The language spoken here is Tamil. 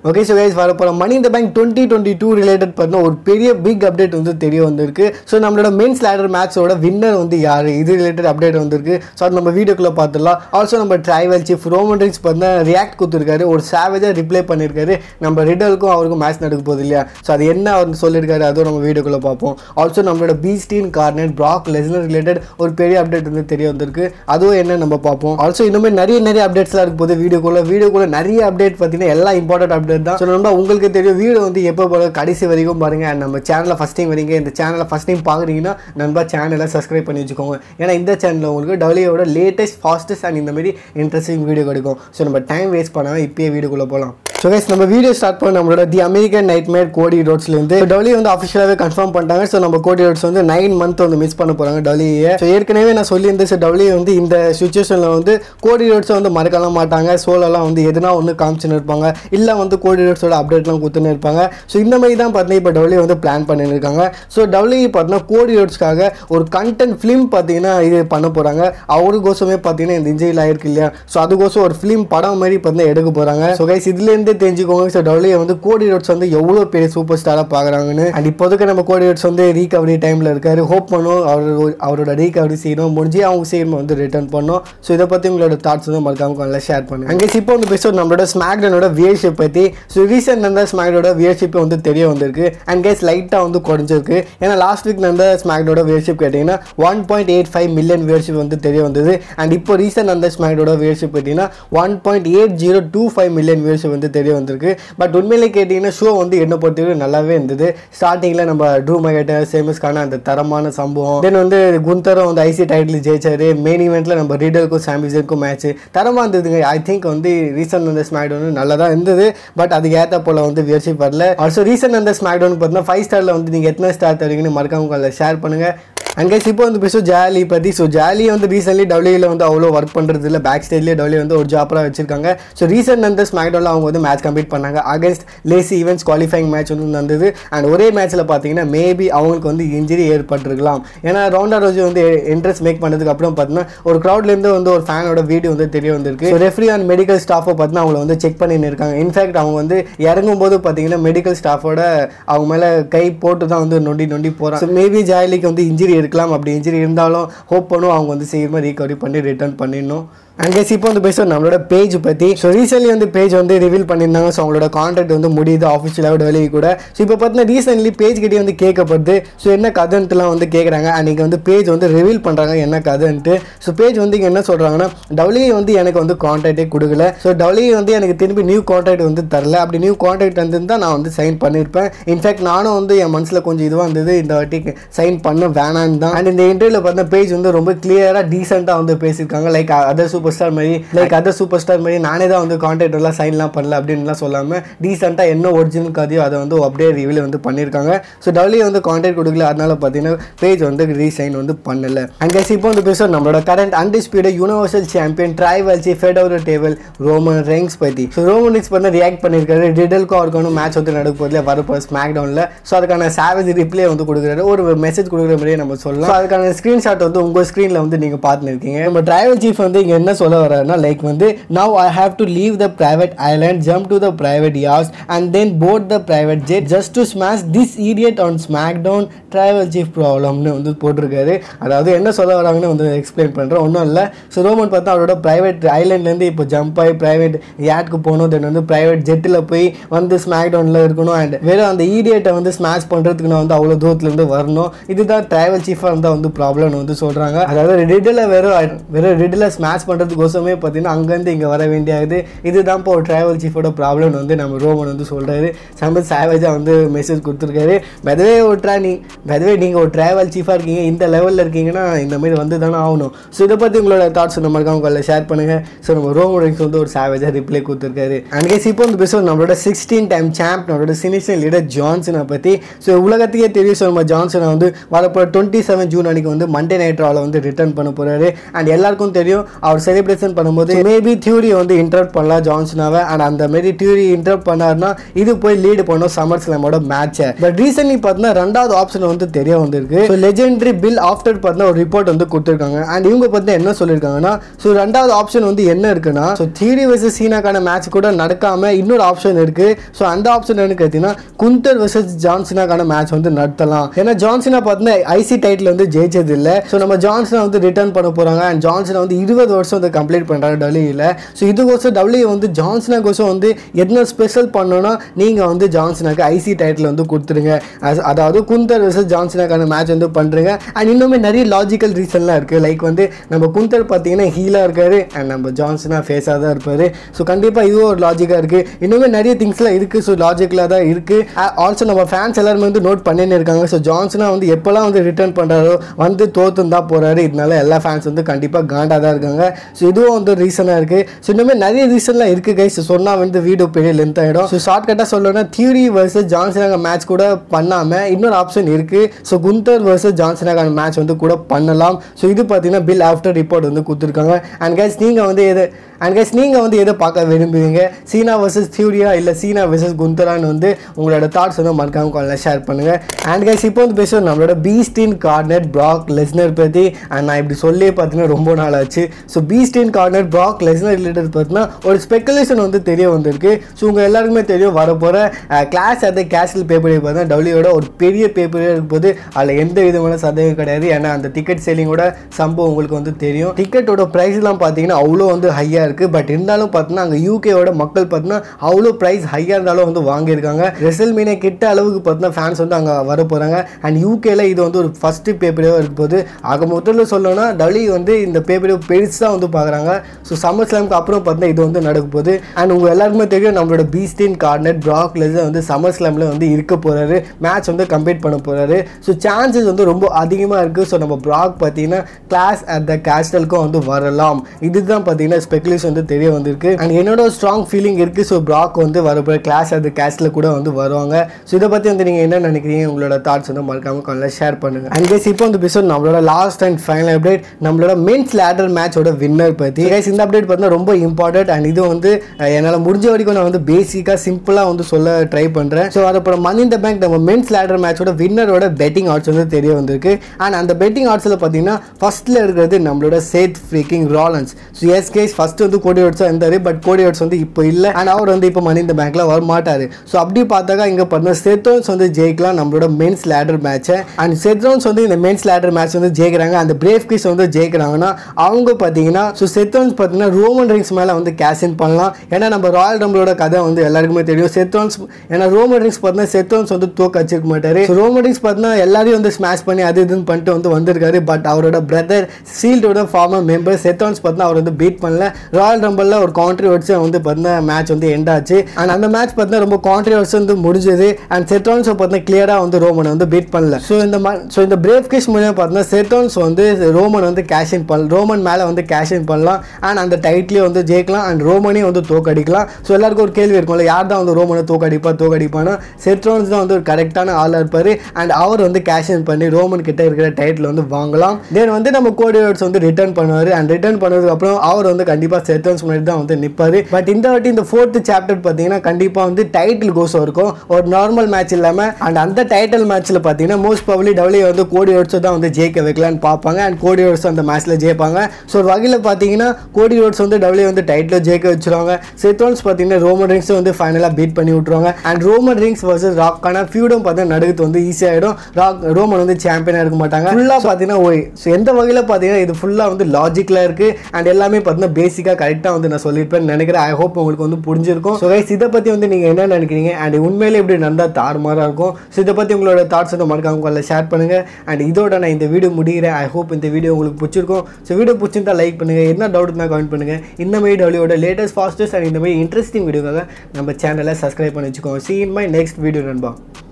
ஓகே ஸோ கைஸ் வரப்போகிற மணி இந்த பேங்க் 2022 ரிலேட்டட் பார்த்தீங்கன்னா ஒரு பெரிய பிக் அப்டேட் வந்து தெரிய வந்திருக்கு. ஸோ நம்மளோட மென்ஸ் லேடர் மேட்சோட வின்னர் வந்து யார், இது ரிலேட்டட் அப்டேட் வந்திருக்கு. ஸோ அது நம்ம வீடியோக்குள்ளே பார்த்துடலாம். ஆல்சோ நம்ம ட்ரைவல் சீஃப் ரோமன் ரெயின்ஸ் பார்த்தீங்கன்னா ரியாக்ட் கொடுத்துருக்காரு, ஒரு சேவேஜாக ரிப்ளை பண்ணியிருக்காரு. நம்ம ரிடலுக்கும் அவருக்கும் மேட்ச் நடக்க போகுது இல்லையா, ஸோ அது என்ன அவர் சொல்லியிருக்காரு அதுவும் நம்ம வீடியோக்குள்ளே பார்ப்போம். ஆல்சோ நம்மளோட beast incarnate Brock Lesnar related ஒரு பெரிய அப்டேட் வந்து தெரிய வந்திருக்கு, அதுவும் என்ன நம்ம பார்ப்போம். ஆல்சோ இன்னுமே நிறைய அப்டேட்ஸ்லாம் இருக்கும் போது வீடியோக்குள்ளே நிறைய அப்டேட் பார்த்தீங்கன்னா எல்லாம் இம்பார்ட்டன்ட் அப்டேட் தான். ஸோ நம்ம உங்களுக்கு தெரியும் வீடியோ வந்து எப்போ போல கடைசி வரைக்கும் பாருங்க. அண்ட் நம்ம சேனலில் ஃபஸ்ட் டைம் வரீங்க, இந்த சேனலை ஃபஸ்ட் டைம் பார்க்குறீங்கன்னா நண்பா சேனலை சப்ஸ்கிரைப் பண்ணி வச்சுக்கோங்க. ஏன்னா இந்த சேனலில் உங்களுக்கு டபிள்யூவோட லேட்டஸ்ட் ஃபாஸ்டஸ்ட் அண்ட் இந்த மாதிரி இன்ட்ரெஸ்டிங் வீடியோ கிடைக்கும். ஸோ நம்ம டைம் வேஸ்ட் பண்ணாமல் இப்போயே வீடியோக்குள்ளே போகலாம். ஸோ கைஸ் நம்ம வீடியோ ஸ்டார்ட் பண்ண நம்மளோட தி அமெரிக்கன் நைட்மேர் கோடி ரோட்ஸ்லேருந்து டபிள்யூ வந்து அஃபிஷியலாகவே கன்ஃபார்ம் பண்ணிட்டாங்க. ஸோ நம்ம கோடி ரோட்ஸ் வந்து 9 மந்த் வந்து மிஸ் பண்ண போகிறாங்க டபிள்யூஏ. ஸோ ஏற்கனவே நான் சொல்லியிருந்தேன், ஸோ டபிள்யூ வந்து இந்த சுச்சுவேஷனில் வந்து கோடி ரோட்ஸை வந்து மறக்கலாம் மாட்டாங்க. சோலெல்லாம் வந்து எதுனா ஒன்று காமிச்சுன்னு இருப்பாங்க, இல்லை வந்து கோடி ரோட்ஸோட அப்டேட்லாம் கொடுத்துன்னு இருப்பாங்க. ஸோ இந்த மாதிரி தான் பார்த்தீங்கன்னா இப்போ டபிள்யூ வந்து பிளான் பண்ணியிருக்காங்க. ஸோ டபிள்யூ பார்த்தீங்கன்னா கோடி ரோட்ஸ்க்காக ஒரு கண்டென்ட் ஃபிலிம் பார்த்தீங்கன்னா இது பண்ண போகிறாங்க. அவருக்கோசமே பார்த்தீங்கன்னா இந்த இன்ஜினில் ஆயிருக்கு இல்லையா, ஸோ அதுக்கோசம் ஒரு ஃபிலிம் படம் மாதிரி பார்த்தீங்கன்னா எடுக்க போகிறாங்க. ஸோ கைஸ் இதுலேருந்து தெரிஞ்சுக்கோங்க, ஸோ டபிள்யூ வந்து கோடி ரோட்ஸ் வந்து எவ்வளோ பெரிய சூப்பர் ஸ்டாராக பார்க்குறாங்கன்னு. அண்ட் இப்போதைக்கு நம்ம கோடி ரோட்ஸ் வந்து ரீகவரி டைமில் இருக்காரு. ஹோப் பண்ணும் அவரோட ரீகவரி செய்யணும், முடிஞ்சு அவங்க சீக்கிரமாக வந்து ரிட்டர்ன் பண்ணோம். ஸோ இதை பற்றி உங்களோட தாட்ஸ் வந்து மறக்காம நல்லா ஷேர் பண்ணுங்க. அங்கே இப்போ வந்து பேசுவோம் நம்மளோட ஸ்மாக்டனோட வியர்ஷிப் பற்றி. ஸோ ரீசெண்ட் நடந்த ஸ்மாக்டனோட வியர்ஷிப் வந்து தெரிய வந்திருக்கு. அண்ட் கேஸ் லைட்டாக வந்து குறைஞ்சிருக்கு. ஏன்னா லாஸ்ட் வீக் நடந்த ஸ்மாக்டனோட வியர்ஷிப் கேட்டிங்கன்னா 1.85 மில்லியன் வியர்ஷிப் வந்து தெரிய வந்தது. அண்ட் இப்போ ரீசெண்ட் நடந்த ஸ்மாக்டனோட வியர்ஷிப் பார்த்தீங்கன்னா 1.8025 மில்லியன் வியர்ஷிப் வந்து தெரிய வந்திருக்கு. பட் உண்மையிலே கேட்டிங்கன்னா ஷோ வந்து என்ன பொறுத்தவரைக்கும் நல்லாவே இருந்தது. ஸ்டார்டிங்கில் நம்ம ட்ரூ மெகேட்டர் சேமஸ்க்கான அந்த தரமான சம்பவம், தென் வந்து குந்தரும் வந்து ஐசி டைட்டில் ஜெயிச்சாரு. மெயின் ஈவெண்ட்டில் நம்ம ரீடலுக்கும் சாம்பிசனுக்கும் மேட்ச் தரமாக இருந்ததுங்க. ஐ திங்க் வந்து ரீசெண்ட் அந்த ஸ்மாக் டவுன் நல்லா தான் இருந்தது, பட் அதுக்கு ஏற்ற போல் வந்து வியர்ஷிப் வரல. ஆல்சோ ரீசெண்ட் அந்த ஸ்மாக் டவுன் பார்த்தீங்கன்னா 5 ஸ்டாரில் வந்து நீங்கள் எத்தனை ஸ்டார் தருவீங்கன்னு மறக்காம ஷேர் பண்ணுங்கள். அங்கே இப்போ வந்து பேசுவோம் ஜாலி பற்றி. ஸோ ஜாலி வந்து ரீசென்ட்லி டபிள்யூல வந்து அவ்வளோ ஒர்க் பண்ணுறது இல்லை, பேக் ஸ்டேஜ்லேயே டபிள்யூ வந்து ஒரு ஜாப்பராக வச்சிருக்காங்க. ஸோ ரீசெண்ட் அந்த ஸ்மாக்டவுனில் அவங்க வந்து மேட்ச் கம்ப்ளீட் பண்ணாங்க against Lacey Evans qualifying match வந்து நடந்தது. அண்ட் ஒரே மேட்ச்சில் பார்த்தீங்கன்னா மேபி அவங்களுக்கு வந்து இன்ஜுரி ஏற்பட்டிருக்கலாம். ஏன்னா ரவுண்டா ரோஜி வந்து என்ட்ரன்ஸ் மேக் பண்ணதுக்கு அப்புறம் பார்த்தீங்கன்னா ஒரு க்ரௌட்லேருந்து வந்து ஒரு ஃபேனோட வீடியோ வந்து தெரிய வந்திருக்கு. ஸோ ரெஃப்ரி அண்ட் மெடிக்கல் ஸ்டாஃபை பார்த்தீங்கன்னா அவங்கள வந்து செக் பண்ணின்னு இருக்காங்க. இன்ஃபேக்ட் அவங்க வந்து இறங்கும்போது பார்த்தீங்கன்னா மெடிக்கல் ஸ்டாஃபோட அவங்க மேலே கை போட்டு தான் வந்து நொண்டி போகிறாங்க. ஸோ மேபி ஜாலிக்கு வந்து இன்ஜுரி இருக்கலாம். அப்படி இன்ஜுரி இருந்தாலும் ஹோப் பண்ணுவோம் அவங்க வந்து சீக்கிரமாக ரீகவரி பண்ணி ரிட்டர்ன் பண்ணிடணும். அங்கே இப்போ வந்து பேசுவோம் நம்மளோட பேஜ் பற்றி. ஸோ ரீசென்ட்லி வந்து பேஜ் வந்து ரிவீல் பண்ணியிருந்தாங்க. ஸோ அவங்களோட கான்ட்ராக்ட் வந்து முடியுது ஆஃபிஷியலாக டெலிவரி கூட. ஸோ இப்போ பார்த்தீங்கன்னா ரீசென்ட்லி பேஜ் கிட்டே வந்து கேட்கப்படுது. ஸோ என்ன கதைன்ட்டுலாம் வந்து கேட்குறாங்க. அன்றைக்கி வந்து பேஜ் வந்து ரிவீல் பண்ணுறாங்க என்ன கதைன்ட்டு. ஸோ பேஜ் வந்து இங்கே என்ன சொல்கிறாங்கன்னா, டபிள்யூ வந்து எனக்கு வந்து கான்ட்ராக்டே கொடுக்கல. ஸோ டபிள்யூ வந்து எனக்கு திரும்பி நியூ கான்ட்ராக்ட் வந்து தரல. அப்படி நியூ கான்ட்ராக்ட் வந்துருந்தால் நான் வந்து சைன் பண்ணியிருப்பேன். இன்ஃபேக்ட் நானும் வந்து என் மனசில் கொஞ்சம் இதுவாக இருந்தது, இந்த வாட்டி சைன் பண்ண வேணான்னு தான். அண்ட் இந்த இன்டர்வியூவில் பார்த்தீங்கன்னா பேஜ் வந்து ரொம்ப கிளியராக டீசெண்டாக வந்து பேசியிருக்காங்க. லைக் அதர் சூப்பர் ஸ்டார் மாதிரி நானே தான் வந்து கான்ட்ராக்ட் எல்லாம் சைன்லாம் பண்ணல அப்படின்லாம் சொல்லாமல் டீசெண்டாக என்ன ஒரிஜினல் கதையோ அதை வந்து அப்படியே ரிவீல் வந்து பண்ணியிருக்காங்க. ஸோ டபிள்யூ வந்து கான்ட்ராக்ட் கொடுக்கல, அதனால பார்த்தீங்கன்னா பேஜ் வந்து ரீசைன் வந்து பண்ணல. அங்கே இப்போ வந்து பேசுவோம் நம்மளோட current undisputed universal champion tribal chief head of the table Roman Reigns பற்றி. ஸோ ரோமன் ரெயின்ஸ் பண்ண ரியாக்ட் பண்ணியிருக்காரு. ரிடலுக்கும் அவருக்கான மேட்ச் வந்து நடக்க போதில் வரப்போ ஸ்மாக் டவுனில். ஸோ அதுக்கான சேவேஜ் ரிப்ளே வந்து கொடுக்குறாரு, ஒரு மெசேஜ் கொடுக்குற மாதிரியே நம்ம சொல்லலாம். அதுக்கான ஸ்க்ரீன்ஷாட் வந்து உங்கள் ஸ்க்ரீனில் வந்து நீங்கள் பார்த்துன்னு இருக்கீங்க. நம்ம ட்ரைவல் சீஃப் வந்து இங்கே என்ன சொல்ல வர்றாருன்னா, லைக் வந்து now I have to leave the private island, jump to the private yacht and then board the private jet just to smash this idiot on SmackDown. Tribal Chief problem னு வந்து போட்டிருக்காரு. அதாவது என்ன சொல்ல வராங்கன்னு வந்து எக்ஸ்பிளைன் பண்ணுறேன், ஒன்றும் இல்லை. ஸோ ரோமன் பார்த்தா அவரோட ப்ரைவேட் ஐலேண்ட்லேருந்து இப்போ ஜம்ப் ஆகி ப்ரைவேட் யாட்க்கு போகணும், தென் வந்து ப்ரைவேட் ஜெட்டில் போய் வந்து ஸ்மாக்டவுனில் இருக்கணும். அண்ட் வெறும் அந்த ஈடியட்டை வந்து ஸ்மாஷ் பண்ணுறதுக்கு நான் வந்து அவ்வளோ தூரத்துலேருந்து வரணும். இதுதான் ட்ரைவல் சீஃபாக இருந்தால் வந்து ப்ராப்ளம்னு வந்து சொல்கிறாங்க. அதாவது ரிடில் வெறும் ரிடில் ஸ்மாஷ் பண்ணுறதுக்கோசமே பார்த்தீங்கன்னா அங்கேருந்து இங்கே வர வேண்டியது. இதுதான் இப்போ ஒரு ட்ரைவல் சீஃபோட ப்ராப்ளம் வந்து நம்ம ரோமன் வந்து சொல்கிறாரு. சம்பத் சேவேஜாக வந்து மெசேஜ் கொடுத்துருக்காரு. பதவே நீங்கள் ஒரு ட்ரைவல் சீஃபாக இருக்கீங்க, இந்த லெவலில் இருக்கீங்கன்னா இந்த மாதிரி வந்து தானே ஆகணும். ஸோ இதை பற்றி உங்களோட தாட்ஸ் நம்ம மறக்காம ஷேர் பண்ணுங்கள். ஸோ நம்ம ரோமன் ரெயின்ஸ் வந்து ஒரு சேவேஜாக ரிப்ளை கொடுத்துருக்காரு. அங்கே இப்போ வந்து பேசுவோம் நம்மளோட 16 டைம் சாம்ப் நம்மளோட சினிஷன் லீடர் ஜான்சனை பற்றி. ஸோ உலகத்துக்கே தெரியும். ஸோ நம்ம ஜான்சனை வந்து வரப்போ 27 ஜூன் அன்றைக்கி வந்து மண்டே நைட் ராவில் வந்து ரிட்டர்ன் பண்ண போகிறாரு. அண்ட் எல்லாருக்கும் தெரியும் அவர் செலிப்ரேஷன் பண்ணும்போது மேபி தியூரி வந்து இன்டரப்ட் பண்ணலாம் ஜான்சனாவை அண்ட் அந்த மாதிரி தியூரி இன்டரப்ட் பண்ணாருன்னா இது போய் லீடு பண்ணும் சம்மர் ஸ்லாமோட மேட்சை. பட் ரீசென்ட்லி பார்த்தீங்கன்னா ரெண்டாவது ஆப்ஷன் வந்து தெரிய வந்திருக்கு. ஸோ லெஜெண்டரி பில் ஆஃப்டர் பார்த்தீங்கன்னா ஒரு ரிப்போர்ட் வந்து கொடுத்துருக்காங்க அண்ட் இவங்க பார்த்தீங்கன்னா என்ன சொல்லியிருக்காங்கன்னா ஸோ ரெண்டாவது ஆப்ஷன் வந்து என்ன இருக்குன்னா ஸோ தியூரி வர்சஸ் சீனாக்கான மேட்ச் கூட நடக்காம இன்னொரு ஆப்ஷன் இருக்கு. ஸோ அந்த ஆப்ஷன் என்ன கேட்டீங்கன்னா குந்தர் வர்சஸ் ஜான்சனாக்கான மேட்ச் வந்து நடத்தலாம். ஏன்னா ஜான்சனா பார்த்தீங்கன்னா ஐசி டைட்டில் வந்து ஜெயிச்சது இல்லை. ஸோ நம்ம ஜான்சனா வந்து ரிட்டர்ன் பண்ண போறாங்க அண்ட் ஜான்சனா வந்து 20 வருஷம் வந்து கம்ப்ளீட் பண்றாங்க டபிள்யூல. ஸோ இதுக்கோசம் டபிள்யூ வந்து ஜான்சனா கோசம் வந்து என்ன ஸ்பெஷல் பண்ணணும்னா நீங்க வந்து ஜான்சனாக்கு ஐசி டைட்டில் வந்து கொடுத்துருங்க. அதாவது குந்தர் வர்சஸ் ஜான்சனாக்கான மேட்ச் வந்து பண்றீங்க. அண்ட் இன்னுமே நிறைய லாஜிக்கல் ரீசன்லாம் இருக்கு. லைக் வந்து நம்ம குந்தர் பார்த்தீங்கன்னா ஹீலா இருக்காரு அண்ட் நம்ம ஜான்சனா ஃபேஸாக தான் இருப்பாரு. ஸோ கண்டிப்பா இதுவும் ஒரு லாஜிக்கா இருக்கு. இன்னுமே நிறைய திங்ஸ்லாம் இருக்கு. ஸோ லாஜிக்கலா தான் இருக்கு. ஆல்சோ நம்ம ஃபேன்ஸ் எல்லாருமே வந்து நோட் பண்ணின்னு இருக்காங்க. ஸோ ஜான்சனா வந்து எப்பெல்லாம் வந்து ரிட்டர்ன் பண்றாரோ வந்து தோத்துன்னு தான் போறாரு. இதனால எல்லா ஃபேன்ஸ் வந்து கண்டிப்பாக காண்டா தான் இருக்காங்க. ஸோ இதுவும் வந்து ரீசனாக இருக்கு. ஸோ இன்னுமே நிறைய ரீசன்லாம் இருக்கு கைஸ். சொன்னா வந்து வீடியோ பெரிய லென்த் ஆகிடும். ஸோ ஷார்ட்கட்டாக சொல்லணும்னா தியூரி வர்சஸ் ஜான்சனாக மேட்ச் கூட பண்ணாமல் இன்னொரு ஆப்ஷன் இருக்கு. ஸோ குந்தர் வர்சஸ் ஜான்சனாக மேட்ச் வந்து கூட பண்ணலாம். ஸோ இது பார்த்தீங்கன்னா பில் ஆஃப்டர் ரிப்போர்ட் வந்து கொடுத்துருக்காங்க. அண்ட் கைஸ் நீங்கள் வந்து எதை பார்க்க விரும்புவீங்க? சீனா வர்சஸ் தியூரியா இல்லை சீனா வர்சஸ் குந்தரான்னு வந்து உங்களோட தாட்ஸ் வந்து மறக்காம காலில் ஷேர் பண்ணுங்க. அண்ட் கைஸ் இப்போ வந்து பேசுவோம் நம்மளோட பீஸ்டின் கார்னர் பிராக் லெஸ்னர் பற்றி. அண்ட் நான் இப்படி சொல்லி பார்த்தீங்கன்னா ரொம்ப நாள் ஆச்சு. So beast incarnate Brock Lesnar related பார்த்தீங்கன்னா ஒரு ஸ்பெகுலேஷன் வந்து தெரிய வந்திருக்கு. ஸோ உங்கள் எல்லாருக்குமே தெரியும் வரப்போகிற கிளாஸ் அட் கேஷில் பேப்பரே பார்த்தீங்கன்னா டபிள்யூட ஒரு பெரிய பேப்பரே இருக்கும் போது அதில் எந்த விதமான சந்தேகம் கிடையாது. ஏன்னா அந்த டிக்கெட் சேலிங்கோட சம்பவம் உங்களுக்கு வந்து தெரியும். டிக்கெட்டோட ப்ரைஸ்லாம் பார்த்தீங்கன்னா அவ்வளோ வந்து ஹையாக இருக்குது. பட் இருந்தாலும் பார்த்தீங்கன்னா அங்கே யூகேவோட மக்கள் பார்த்தீங்கன்னா அவ்வளோ ப்ரைஸ் ஹையாக இருந்தாலும் வந்து வாங்கியிருக்காங்க. ரெசல்மேனியா கிட்ட அளவுக்கு பார்த்தீங்கன்னா ஃபேன்ஸ் வந்து அங்கே வர போகிறாங்க. அண்ட் யூகேல இது வந்து ஒரு ஃபஸ்ட்டு பேப்பரே இருக்கும் போது ஆக மொத்தத்தில் சொல்லணும்னா டபிள்யூ வந்து இந்த பேப்பரே பெருசாக வந்து பார்க்குறாங்க. ஸோ சம்மர் ஸ்லாமுக்கு அப்புறம் பார்த்தீங்கன்னா இது வந்து நடக்க போகுது. அண்ட் உங்கள் எல்லாருக்குமே தெரியும் நம்மளோட பீஸ்டின் கார்னர் பிராக் லெஸ்னர் வந்து சம்மர் ஸ்லாமில் வந்து இருக்க போகிறாரு. மேட்ச் வந்து கம்ப்ளீட் பண்ண போகிறாரு. ஸோ சான்சஸ் வந்து ரொம்ப அதிகமாக இருக்குது. ஸோ நம்ம பிராக் பார்த்தீங்கன்னா கிளாஸ் அட் த கேஸ்டலுக்கும் வந்து வரலாம். இதுதான் பார்த்தீங்கன்னா ஸ்பெகுலேஷன் வந்து தெரிய வந்திருக்கு. அண்ட் என்னோட ஸ்ட்ராங் ஃபீலிங் இருக்குது. ஸோ பிராக் வந்து வரப்போகிற கிளாஸ் அட் த கேஸ்டில் கூட வந்து வருவாங்க. ஸோ இதை பற்றி வந்து நீங்கள் என்ன நினைக்கிறீங்க? உங்களோட தாட்ஸ் வந்து மறக்காம காலில் ஷேர் பண்ணுங்க. அண்ட் கைஸ் இப்போ வந்து பேசுவோம் நம்மளோட லாஸ்ட் அண்ட் ஃபைனல் அப்டேட் நம்மளோட மென்ஸ் லேடர் மேட்சோட வின்னர் பற்றி. கைஸ் இந்த அப்டேட் பார்த்தீங்கன்னா ரொம்ப இம்பார்ட்டன்ட். அண்ட் இது வந்து என்னால் முடிஞ்ச வரைக்கும் நான் வந்து பேசிக்காக சிம்பிளாக வந்து சொல்ல ட்ரை பண்ணுறேன். ஸோ அப்புறம் மணி இன் த பேங்க் நம்ம மென்ஸ் லேடர் மேட்சோட வின்னரோட பெட்டிங் ஆட்ஸ் வந்து தெரிய வந்திருக்கு. அண்ட் அந்த பெட்டிங் ஆட்ஸில் பார்த்தீங்கன்னா ஃபர்ஸ்ட்ல இருக்கிறது நம்மளோட Seth freaking Rollins. So yes guys first வந்து கோடி ஓட்ஸாக இருந்தார். பட் கோடி ஓட்ஸ் வந்து இப்போ இல்லை. அண்ட் அவர் வந்து இப்போ மணி இந்த பேங்க்ல வர மாட்டார். ஸோ அப்படி பார்த்தாக்கா இங்கே பார்த்தீங்கன்னா செத்ரோன்ஸ் வந்து ஜெயிக்கலாம் நம்மளோட மென்ஸ் லேடர் மேட்சை. அண்ட் செத்ரோன்ஸ் வந்து இந்த மென்ஸ் லேடர் மேட்ச் வந்து ஜெயிக்கிறாங்க. அந்த பிரேவ் கிஸ் வந்து ஜெயிக்கிறாங்கன்னா அவங்க பார்த்தீங்கன்னா ஸோ செத்ரோன்ஸ் பார்த்தீங்கன்னா ரோமன் ரிங்ஸ் மேலே வந்து கேஷ் இன் பண்ணலாம். ஏன்னா நம்ம ராயல் ரம்பிளோட கதை வந்து எல்லாருக்குமே தெரியும். செத்ரோன்ஸ் ஏன்னா ரோமன் ரிங்ஸ் பார்த்தீங்கன்னா செத்ரோன்ஸ் வந்து தோக்க வச்சிருக்க மாட்டாரு. ரோமன் ரிங்ஸ் பார்த்தீங்கன்னா எல்லாரையும் வந்து ஸ்மாஷ் பண்ணி அது இதுன்னு பண்ணிட்டு வந்து வந்திருக்காரு. பட் அவரோட பிரதர் சீல்டோட ஃபார்மர் மெம்பர் செத்ரோன்ஸ் பார்த்தீங்கன்னா அவர் வந்து பீட் பண்ணல. ராயல் ரம்பிளில் ஒரு கான்ட்ரிவர்ஸி வந்து பார்த்தீங்கன்னா மேட்ச் வந்து எண்ட் ஆச்சு. அண்ட் அந்த மேட்ச் பார்த்தீங்கன்னா ரொம்ப கான்ட்ரிவர்ஸி வந்து முடிஞ்சது. அண்ட் செத்ரோன்ஸ் பார்த்தீங்கன்னா கிளியராக வந்து ரோமன் வந்து பீட் பண்ணல. ஸோ இந்த பிரேவ் கிஸ் மூலியம் பார்த்தீங்கன்னா செத்ரோன்ஸ் வந்து ரோமன் வந்து கேஷ் இன் பண்ணலாம். ரோமன் மேலே வந்து கேஷ் இன் பண்ணலாம். அண்ட் அந்த டைட்டிலே வந்து ஜெயிக்கலாம். அண்ட் ரோமனையும் வந்து தோக்கடிக்கலாம். ஸோ எல்லாருக்கும் ஒரு கேள்வி இருக்கும்ல யார் தான் வந்து ரோமனை தோக்கடிப்பானா செத்ரோன்ஸ் தான் வந்து ஒரு கரெக்டான ஆளாக இருப்பார். அண்ட் அவர் வந்து கேஷ் இன் பண்ணி ரோமன் கிட்ட இருக்கிற டைட்டில் வந்து வாங்கலாம். தென் வந்து நம்ம கோடி ரோட்ஸ் வந்து ரிட்டர்ன் பண்ணுவார். அண்ட் ரிட்டர்ன் பண்ணதுக்கு அப்புறம் அவர் வந்து கண்டிப்பாக செத்ரோன்ஸ் முன்னாடி தான் வந்து நிற்பார். பட் இந்த வாட்டி இந்த 4th சாப்டர் பார்த்தீங்கன்னா கண்டிப்பாக வந்து டைட்டில் கோசம் இருக்கும். ஒரு நார்மல் மேட்ச் இல்லாமல். அண்ட் அந்த டைட்டில் மேட்ச்சில் பார்த்தீங்கன்னா மோஸ்ட் ப்ராபபிலி டபிள்யூ வந்து கோடி ரோட்ஸ் தான் வந்து ஜெயிக்க வைக்கலான்னு பார்ப்பாங்க. அண்ட் கோடி ரோட்ஸ் அந்த மேட்ச்சில் ஜெயிப்பாங்க. ஸோ ஒரு வகையில் பார்த்தீங்கன்னா கோடி ரோட்ஸ் வந்து டபிள்யூ வந்து டைட்டில் ஜெயிக்க வச்சுருவாங்க. செத்ரோன்ஸ் பார்த்தீங்கன்னா ரோமன் ரிங்ஸ் வந்து ஃபைனலாக பீட் பண்ணி விட்டுருவாங்க. அண்ட் ரோமன் ரிங்ஸ் வர்சஸ் ராக்கான ஃபியூடும் பார்த்தீங்கன்னா நடுக்கு வந்து ஈஸியாகிடும். ரோமன் வந்து சாம்பியனாக இருக்க மாட்டாங்க. ஃபுல்லாக பார்த்தீங்கன்னா ஸோ எந்த வகையில் பார்த்தீங்கன்னா இது ஃபுல்லாக வந்து லாஜிக்கலாக இருக்குது. அண்ட் எல்லாமே பார்த்தீங்கன்னா பேசிக்காக கரெக்டாக வந்து நான் சொல்லியிருப்பேன்னு நினைக்கிறேன். ஐ ஹோப் உங்களுக்கு வந்து புரிஞ்சிருக்கும். ஸோ கைஸ் இதை பற்றி வந்து நீங்கள் என்ன நினைக்கிறீங்க? அண்ட் உண்மையிலே இப்படி நடந்தால் தாறுமாறாக இருக்கும். ஸோ இதை பற்றி உங்களோட தாட்ஸ் வந்து மறக்காம ஷேர் பண்ணுங்கள். அண்ட் இதோட நான் இந்த வீடியோ முடிகிறேன். ஐ ஹோப் இந்த வீடியோ உங்களுக்கு பிடிச்சிருக்கும். ஸோ வீடியோ பிடிச்சிருந்தா லைக் பண்ணுங்கள். என்ன டவுட் இருந்தால் கமெண்ட் பண்ணுங்கள். இந்த மாதிரி டபிள்யூட லேட்டஸ்ட் ஃபாஸ்டஸ்ட் அண்ட் இந்த மாதிரி இன்ட்ரெஸ்டிங் வீடியோக்காக நம்ம சேனலை சப்ஸ்கிரைப் பண்ணி வச்சுக்கோங்க. See you in my next video நண்பா.